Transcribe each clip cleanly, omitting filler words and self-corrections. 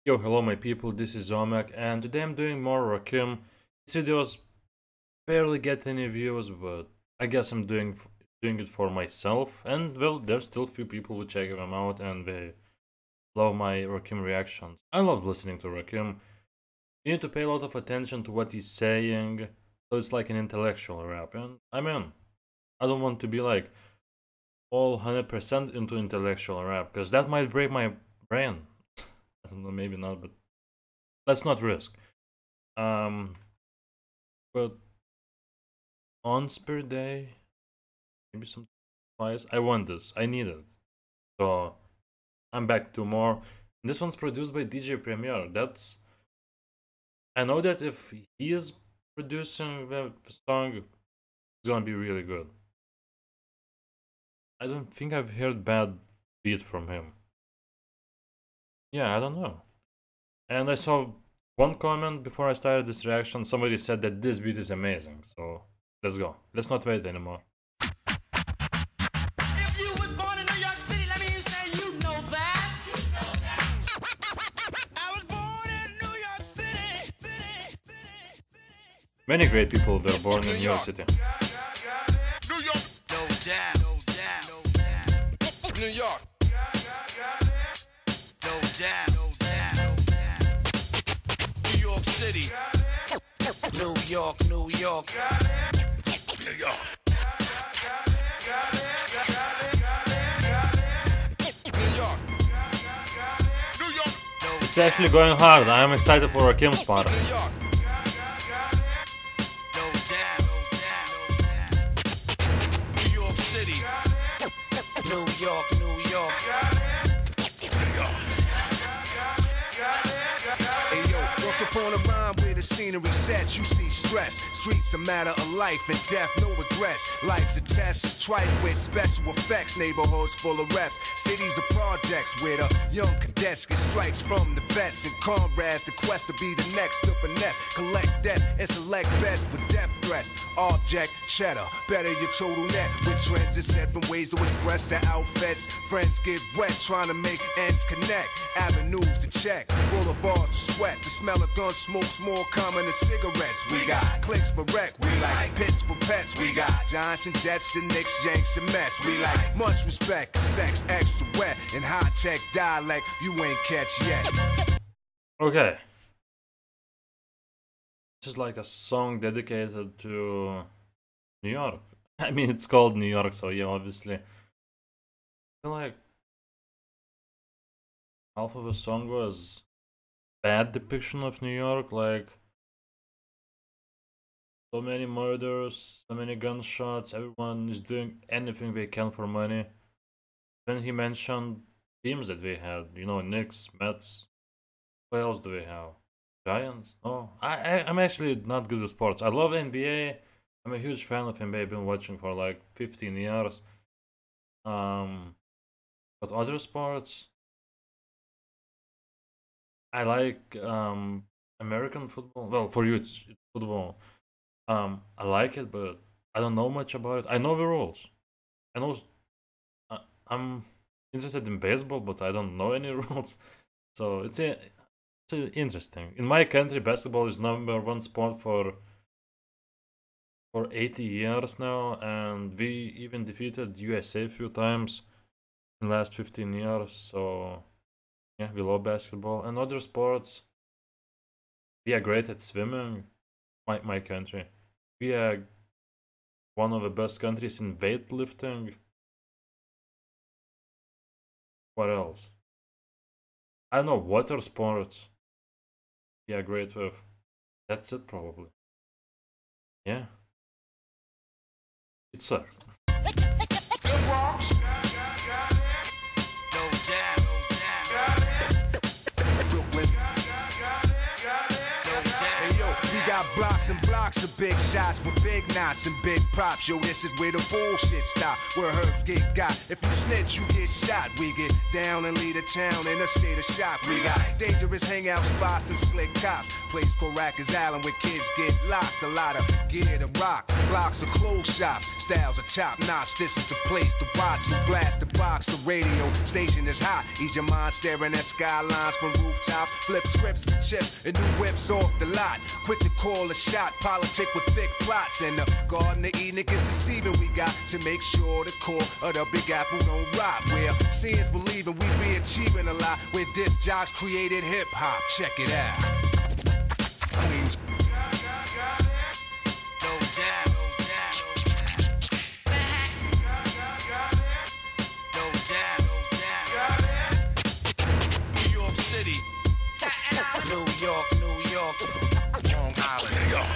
Yo, hello my people, this is Ziomek, and today I'm doing more Rakim. This videos barely get any views, but I guess I'm doing it for myself, and well, there's still few people who check them out and they love my Rakim reactions. I love listening to Rakim. You need to pay a lot of attention to what he's saying, so it's like an intellectual rap, and I'm in. I don't want to be like all 100% into intellectual rap, because that might break my brain. I don't know, maybe not, but let's not risk. Um, but once per day, maybe some twice. I want this. I need it. So I'm back to more. This one's produced by DJ Premier. That's I know that if he is producing the song, it's gonna be really good. I don't think I've heard bad beat from him. Yeah, I don't know. And I saw one comment before I started this reaction. Somebody said that this beat is amazing. So let's go. Let's not wait anymore. If you was born in New York City, let me say you know that. I was born in New York City. Many great people were born in New York City. New York. No doubt. No doubt. No doubt. New York. No doubt. No doubt. No doubt. New York City. New York. New York. New York. It's actually going hard. I am excited for Rakim's part. New York City. New York, New York. Hey yo, once upon a rhyme where the scenery sets, you see stress. Streets a matter of life and death, no regrets. Life's a test, it's trite with special effects. Neighborhoods full of reps, cities of projects where the young cadets get stripes from the vets and comrades. The quest to be the next to finesse, collect debt and select best with death threats. Object, cheddar, better your total net. With trends and seven ways to express their outfits. Friends get wet trying to make ends connect. Avenues to check, boulevards to sweat. The smell of gun smoke's more common than cigarettes. We got clicks for wreck, we like pits for pets. We got Johnson Jets, the Knicks, Yanks, and Mets. We like much respect, sex extra wet, and high-tech dialect you ain't catch yet. Okay. This is like a song dedicated to New York. I mean, it's called New York, so yeah, obviously. I feel like half of the song was bad depiction of New York, like so many murders, so many gunshots, everyone is doing anything they can for money. Then he mentioned teams that we had, you know, Knicks, Mets. What else do we have? Giants? No, I'm actually not good at sports. I love NBA. I'm a huge fan of NBA. I've been watching for like 15 years. But other sports, I like American football. Well, for you it's football. I like it, but I don't know much about it. I know the rules. I know I'm interested in baseball, but I don't know any rules. So it's interesting. In my country, basketball is #1 sport for 80 years now, and we even defeated USA a few times in the last 15 years. So yeah, we love basketball and other sports. We are great at swimming. My country. We are one of the best countries in weightlifting. What else? I don't know, water sports. We are great with. That's it, probably. Yeah. It sucks. got blocks and blocks of big shots with big knots and big props. Yo, this is where the bullshit stop, where herbs get got. If you snitch, you get shot. We get down and lead a town in a state of shock. We got dangerous hangout spots and slick cops. Place called Rikers Island where kids get locked. A lot of gear to rock, blocks of clothes shops. Styles are top notch. This is the place to watch. So blast the box, the radio station is hot. Ease your mind staring at skylines from rooftops. Flip scripts for chips and new whips off the lot. Quick to call a shot, politic with thick plots. And the Garden of Eden is deceiving. We got to make sure the core of the Big Apple don't rot. Where seeing's believing, we be achieving a lot. Where disc jocks created hip hop. Check it out. Queens. No doubt. New York City. New York. Long Island.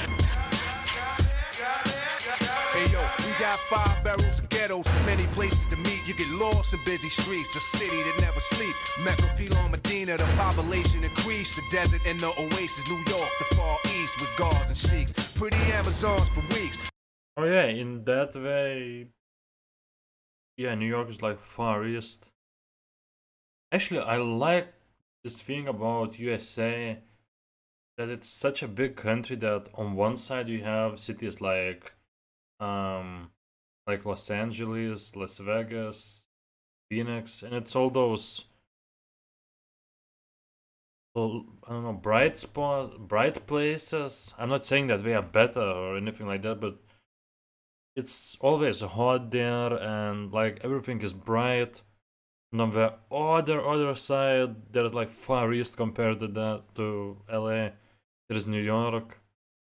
Hey yo, we got 5 barrels of ghettos, many places to meet. You get lost in busy streets, a city that never sleeps. Mecca, Pilon, Medina, the population increased. The desert and the oasis, New York, the far east with guards and sheiks. Pretty Amazons for weeks. Oh yeah, in that way, yeah, New York is like Far East. Actually, I like this thing about USA, that it's such a big country that on one side you have cities like Los Angeles, Las Vegas, Phoenix, and it's all those, well, I don't know, bright places. I'm not saying that they are better or anything like that, but it's always hot there and like everything is bright. And on the other side, there's like Far East compared to LA. There's New York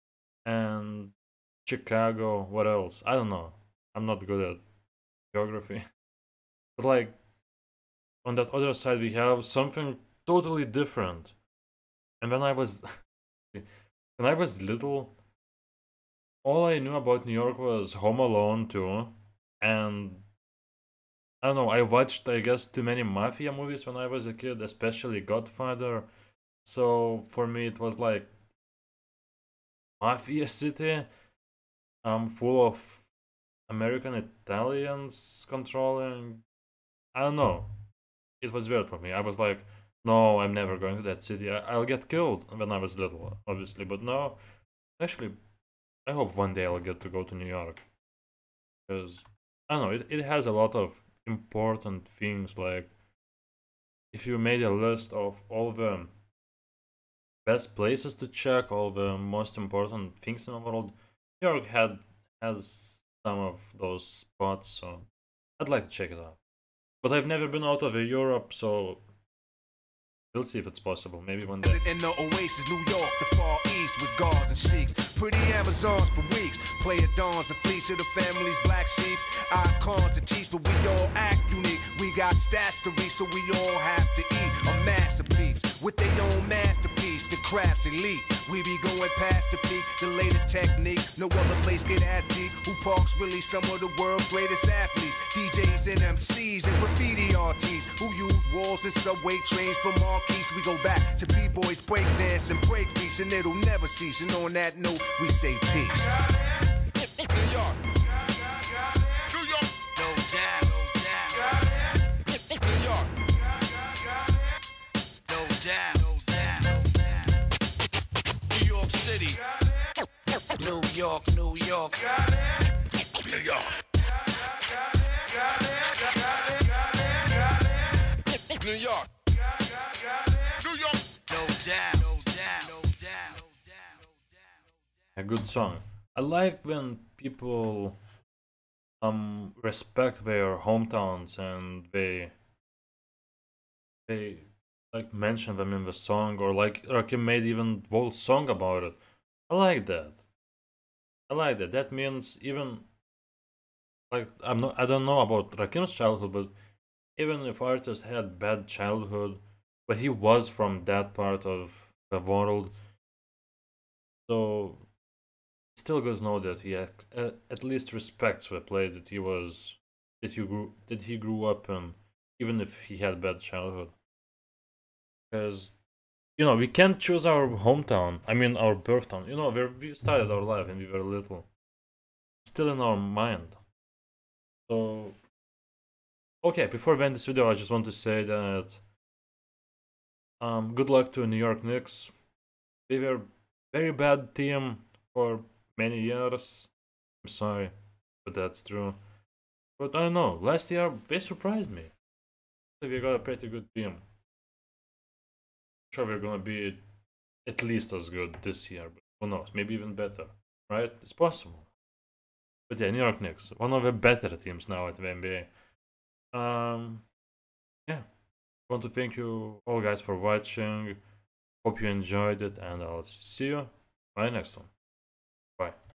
and Chicago. What else? I don't know. I'm not good at geography. But like on that other side, we have something totally different. And when I was little, all I knew about New York was Home Alone 2, and I don't know, I watched, I guess, too many mafia movies when I was a kid, especially Godfather. So for me, it was like mafia city, full of American Italians controlling. I don't know. It was weird for me. I was like, no, I'm never going to that city. I'll get killed when I was little, obviously. But no, actually, I hope one day I'll get to go to New York. Because, I don't know, it has a lot of important things. Like, if you made a list of all the best places to check, all the most important things in the world, New York has some of those spots, so I'd like to check it out. But I've never been out of Europe, so we'll see if it's possible. Maybe one day. In the oasis, New York, the far east with guards and sheiks. Pretty Amazons for weeks. Player dawns and fleece of the family's black sheeps. Icons to teach, but we all act unique. We got stats to read, so we all have to eat. A masterpiece with their own masterpiece. The craft's elite. We be going past the peak, the latest technique. No other place get as deep. Who parks really some of the world's greatest athletes? DJs and MCs and graffiti artists who use walls and subway trains for marquees. We go back to B-boys, breakdance and breakbeats, and it'll never cease. And on that note, we say peace. New York. New York. No doubt. New York. No doubt. New York City. New York. New York. New York. New York. New York. No doubt. A good song. I like when people respect their hometowns and they like mention them in the song, or like Rakim made even whole song about it. I like that. That means even like I don't know about Rakim's childhood, but even if artist had bad childhood, but he was from that part of the world, so it's still good to know that he at least respects the place that he grew up in, even if he had bad childhood. Because you know, we can't choose our hometown. I mean, our birth town. You know, where we started our life when we were little. Still in our mind. So, okay, before we end this video, I just want to say that good luck to New York Knicks. They were very bad team for many years. I'm sorry, but that's true. But I don't know. Last year they surprised me. We got a pretty good team. Sure, we're gonna be at least as good this year, but who knows? Maybe even better, right? It's possible. But yeah, New York Knicks, one of the better teams now at the NBA. Yeah, want to thank you all guys for watching. Hope you enjoyed it, and I'll see you on the next one. Bye.